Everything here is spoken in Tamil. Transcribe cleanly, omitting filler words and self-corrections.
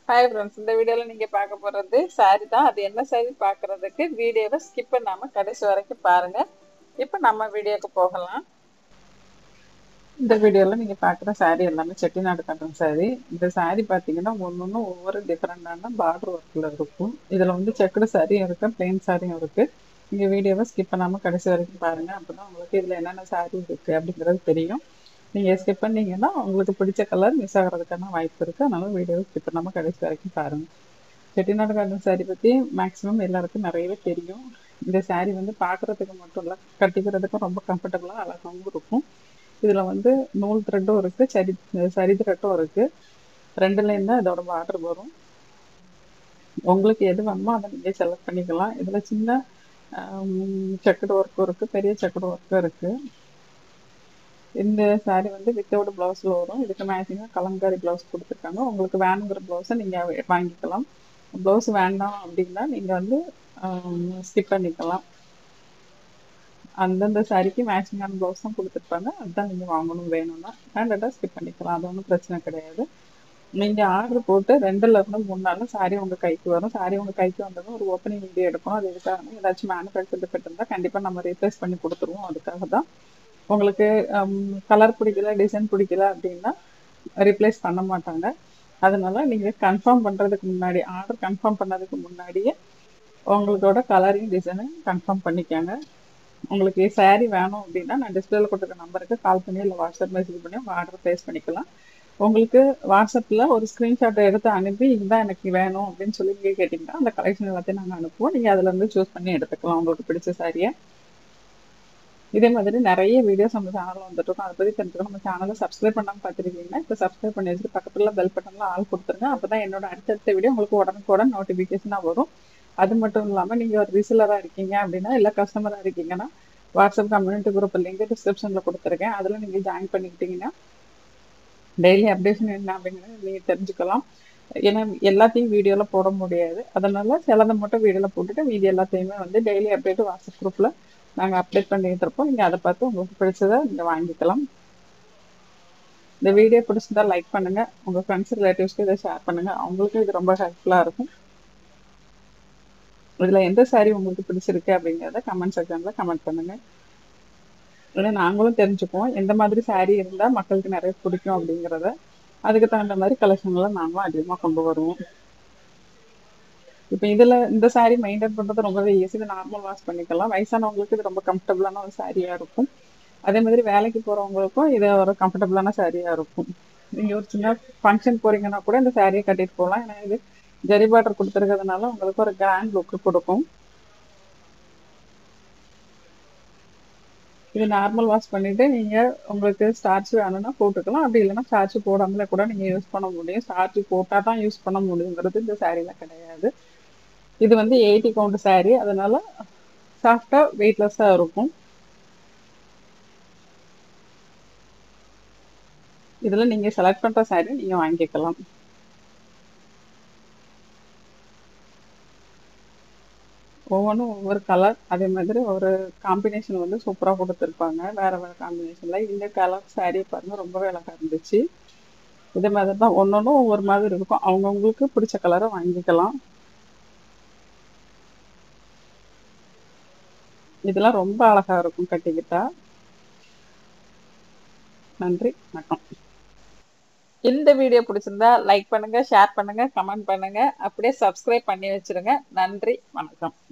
ஹாய் ஃப்ரெண்ட்ஸ், இந்த வீடியோவில் நீங்கள் பார்க்க போகிறது சாரி தான். அது என்ன சாரி பார்க்குறதுக்கு வீடியோவை ஸ்கிப் பண்ணாமல் கடைசி வரைக்கும் பாருங்கள். இப்போ நம்ம வீடியோக்கு போகலாம். இந்த வீடியோவில் நீங்கள் பார்க்குற சாரி எல்லாமே செட்டிநாடு காட்டன் சாரி. இந்த சாரி பார்த்தீங்கன்னா ஒன்று ஒவ்வொரு டிஃப்ரெண்டான பார்டர் ஒர்க்கில் இருக்கும். இதில் வந்து செக்குடு சாரியும் இருக்குது, பிளெயின் சாரியும் இருக்குது. நீங்கள் வீடியோவை ஸ்கிப் பண்ணாமல் கடைசி வரைக்கும் பாருங்கள். அப்போ தான் உங்களுக்கு இதில் என்னென்ன சாரி இருக்குது அப்படிங்கிறது தெரியும். நீங்கள் ஸ்கிப் பண்ணீங்கன்னா உங்களுக்கு பிடிச்ச கலர் மிஸ் ஆகிறதுக்கான வாய்ப்பு இருக்குது. அதனால வீடியோவை ஸ்கிப் பண்ணாமல் கடைசி வரைக்கும் பாருங்கள். செட்டிநாடு காட்டன் சாரி பற்றி மேக்ஸிமம் எல்லாருக்கும் நிறையவே தெரியும். இந்த சாரி வந்து பார்க்குறதுக்கு மட்டும் இல்லை, கட்டிக்கிறதுக்கும் ரொம்ப கம்ஃபர்டபுளாக அழகாகவும் இருக்கும். இதில் வந்து நூல் த்ரெட்டும் இருக்குது, சரி த்ரெட்டும் இருக்குது. ரெண்டுலேயும் தான் இதோட பார்டர் வரும். உங்களுக்கு எது வேணுமோ அதை நீங்கள் செலக்ட் பண்ணிக்கலாம். இதில் சின்ன செக்குடு ஒர்க்கும் இருக்குது, பெரிய செக்குடு ஒர்க்கும் இருக்குது. இந்த சாரி வந்து வித்தவுட் ப்ளவுஸில் வரும். இதுக்கு மேட்சிங்காக கலங்காரி ப்ளவுஸ் கொடுத்துருக்காங்க. உங்களுக்கு வேணுங்கிற ப்ளவுஸை நீங்கள் வாங்கிக்கலாம். ப்ளவுஸ் வேண்டாம் அப்படின்னா நீங்கள் வந்து ஸ்கிப் பண்ணிக்கலாம். அந்தந்த சாரிக்கு மேட்சிங்கான ப்ளவுஸ் தான் கொடுத்துருப்பாங்க, அதுதான் நீங்கள் வாங்கணும். வேணும்னா வேண்டாம் ஸ்கிப் பண்ணிக்கலாம், அது ஒன்றும் பிரச்சனை கிடையாது. நீங்கள் ஆர்டர் போட்டு 2லேருந்து 3 நாளில் சாரி உங்கள் கைக்கு வரும். சாரி உங்கள் கைக்கு வந்ததும் ஒரு ஓப்பனிங் வீடியோ எடுக்கணும். அது எதுக்காக ஏதாச்சும் மேனுஃபேக்சர் டிஃபெக்ட் இருந்தால் கண்டிப்பாக நம்ம ரீப்ளேஸ் பண்ணி கொடுத்துருவோம். அதுக்காக தான். உங்களுக்கு கலர் பிடிக்கல, டிசைன் பிடிக்கல அப்படின்னா ரீப்ளேஸ் பண்ண மாட்டாங்க. அதனால நீங்கள் கன்ஃபார்ம் பண்ணுறதுக்கு முன்னாடி, ஆர்டர் கன்ஃபார்ம் பண்ணதுக்கு முன்னாடியே உங்களோட கலரையும் டிசைனையும் கன்ஃபார்ம் பண்ணிக்கோங்க. உங்களுக்கு சாரீ வேணும் அப்படின்னா நான் டிஸ்பிளேல கொடுத்துருக்க நம்பருக்கு கால் பண்ணி இல்லை வாட்ஸ்அப் மெசேஜ் பண்ணி உங்கள் ஆர்டர் ப்ளேஸ் பண்ணிக்கலாம். உங்களுக்கு வாட்ஸ்அப்பில் ஒரு ஸ்க்ரீன்ஷாட்டை எடுத்து அனுப்பி இதுதான் எனக்கு வேணும் அப்படின்னு சொல்லி நீங்கள் கேட்டிங்கன்னா அந்த கலெக்ஷன் எல்லாத்தையும் நாங்கள் அனுப்புவோம். நீங்கள் அதிலேருந்து சூஸ் பண்ணி எடுத்துக்கலாம் உங்களுக்கு பிடிச்ச சாரியை. இதே மாதிரி நிறைய வீடியோஸ் நம்ம சேனலில் வந்துட்டு இருக்கும். அதை பற்றி தெரிஞ்சுக்கணும். நம்ம சேனலை சப்ஸ்கிரைப் பண்ணாமல் பார்த்துருக்கீங்கன்னா இப்போ சப்ஸ்கிரைப் பண்ணி வச்சுட்டு பக்கத்தில் பெல் பட்டனில் ஆள் கொடுத்துருங்க. அப்போ தான் என்னோட அடுத்தடுத்த வீடியோ உங்களுக்கு உடனுக்குடன் நோட்டிஃபிகேஷனாக வரும். அது மட்டும் இல்லாமல் நீங்கள் ஒரு ரீசெலராக இருக்கீங்க அப்படின்னா, இல்லை கஸ்டமராக இருக்கீங்கன்னா, வாட்ஸ்அப் கம்யூனிட்டி குரூப் லிங்க் டிஸ்கிரிப்ஷனில் கொடுத்துருக்கேன். அதில் நீங்கள் ஜாயின் பண்ணிக்கிட்டீங்கன்னா டெய்லி அப்டேஷன் என்ன அப்படிங்கிறத நீங்கள் தெரிஞ்சுக்கலாம். ஏன்னா எல்லாத்தையும் வீடியோவில் போட முடியாது. அதனால சிலதை மட்டும் வீடியோவில் போட்டுட்டு மீதி எல்லாத்தையுமே வந்து டெய்லி அப்டேட்டு வாட்ஸ்அப் குரூப்பில் நாங்கள் அப்டேட் பண்ணிட்டு இருப்போம். நீங்கள் அதை பார்த்து உங்களுக்கு பிடிச்சதை நீங்கள் வாங்கிக்கலாம். இந்த வீடியோ பிடிச்சிருந்தா லைக் பண்ணுங்கள், உங்கள் ஃப்ரெண்ட்ஸ் ரிலேட்டிவ்ஸ்க்கு இதை ஷேர் பண்ணுங்கள். அவங்களுக்கும் இது ரொம்ப ஹெல்ப்ஃபுல்லாக இருக்கும். இதில் எந்த சாரி உங்களுக்கு பிடிச்சிருக்கு அப்படிங்கிறத கமெண்ட் செக்ஷனில் கமெண்ட் பண்ணுங்கள். ஏன்னா நாங்களும் தெரிஞ்சுக்குவோம் எந்த மாதிரி சாரி இருந்தால் மக்களுக்கு நிறைய பிடிக்கும் அப்படிங்கிறத. அதுக்கு தகுந்த மாதிரி கலெக்ஷன்லாம் நாங்களும் அதிகமாக கொண்டு வருவோம். இப்போ இதில் இந்த சாரீ மெயின்டைன் பண்ணுறது ரொம்பவே ஈஸி. இது நார்மல் வாஷ் பண்ணிக்கலாம். வயசானவங்களுக்கு இது ரொம்ப கம்ஃபர்டபுளான ஒரு சாரியாக இருக்கும். அதே மாதிரி வேலைக்கு போகிறவங்களுக்கும் இது ஒரு கம்ஃபர்டபுளான சாரியாக இருக்கும். நீங்கள் ஒரு சின்ன ஃபங்க்ஷன் போகிறீங்கன்னா கூட இந்த சாரியை கட்டிட்டு போகலாம். ஏன்னா இது ஜரி பார்டர் கொடுத்துருக்கிறதுனால உங்களுக்கு ஒரு கிராண்ட் லுக்கு கொடுக்கும். இது நார்மல் வாஷ் பண்ணிவிட்டு நீங்கள் உங்களுக்கு ஸ்டார்ச் வேணும்னா போட்டுக்கலாம். அப்படி இல்லைன்னா ஸ்டார்ச் போடாமலே கூட நீங்கள் யூஸ் பண்ண முடியும். ஸ்டார்ச் போட்டால் தான் யூஸ் பண்ண முடியுங்கிறது இந்த சாரியில் கிடையாது. இது வந்து 80 கவுண்ட் சாரி, அதனால சாஃப்டாக வெயிட்லெஸ்ஸாக இருக்கும். இதில் நீங்கள் செலக்ட் பண்ணுற சாரி நீங்கள் வாங்கிக்கலாம். ஒவ்வொன்றும் ஒவ்வொரு கலர், அதே மாதிரி ஒரு காம்பினேஷன் வந்து சூப்பராக கொடுத்துருப்பாங்க. வேறு வேறு காம்பினேஷனில் இந்த கலர் சாரீ பாருங்கள், ரொம்பவே அழகாக இருந்துச்சு. இதே மாதிரி தான் ஒவ்வொன்றும் ஒவ்வொரு மாதிரி இருக்கும். அவங்கவுங்களுக்கு பிடிச்ச கலரை வாங்கிக்கலாம். இதெல்லாம் ரொம்ப அழகாக இருக்கும் கட்டிக்கிட்டா. நன்றி, வணக்கம். இந்த வீடியோ பிடிச்சிருந்தா லைக் பண்ணுங்கள், ஷேர் பண்ணுங்கள், கமெண்ட் பண்ணுங்கள். அப்படியே சப்ஸ்கிரைப் பண்ணி வச்சுருங்க. நன்றி, வணக்கம்.